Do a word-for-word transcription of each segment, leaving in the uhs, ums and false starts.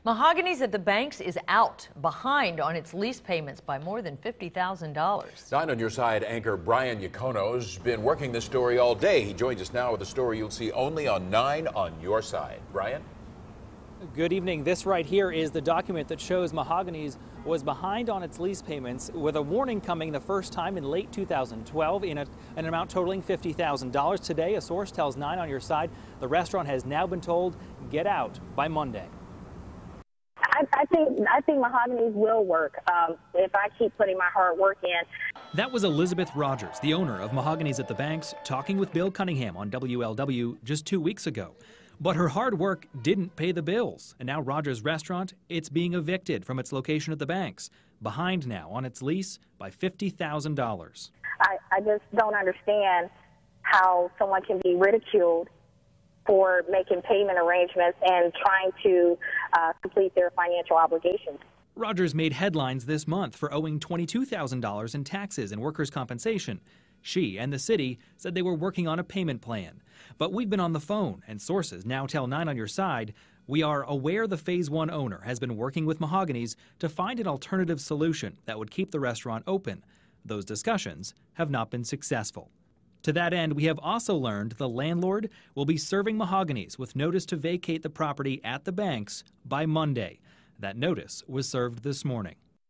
Mahogany's at the Banks is out, behind on its lease payments by more than fifty thousand dollars. Nine on Your Side anchor Brian Yacono's been working this story all day. He joins us now with a story you'll see only on Nine on Your Side. Brian? Good evening. This right here is the document that shows Mahogany's was behind on its lease payments, with a warning coming the first time in late two thousand twelve in a, an amount totaling fifty thousand dollars. Today, a source tells Nine on Your Side the restaurant has now been told get out by Monday. I, I think I think Mahogany's will work um, if I keep putting my hard work in. That was Elizabeth Rogers, the owner of Mahogany's at the Banks, talking with Bill Cunningham on W L W just two weeks ago. But her hard work didn't pay the bills, and now Rogers' restaurant, it's being evicted from its location at the Banks, behind now on its lease by fifty thousand dollars. I, I just don't understand how someone can be ridiculed for making payment arrangements and trying to uh, complete their financial obligations. Rogers made headlines this month for owing twenty-two thousand dollars in taxes and workers' compensation. She and the city said they were working on a payment plan. But we've been on the phone, and sources now tell Nine on Your Side we are aware the Phase One owner has been working with Mahogany's to find an alternative solution that would keep the restaurant open. Those discussions have not been successful. To that end, we have also learned the landlord will be serving Mahogany's with notice to vacate the property at the Banks by Monday. That notice was served this morning.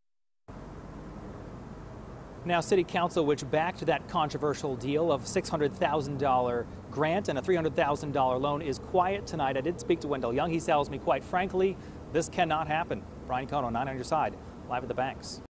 Now, City Council, which backed that controversial deal of six hundred thousand dollars grant and a three hundred thousand dollars loan, is quiet tonight. I did speak to Wendell Young. He tells me, quite frankly, this cannot happen. Brian Yacono, Nine on Your Side, live at the Banks.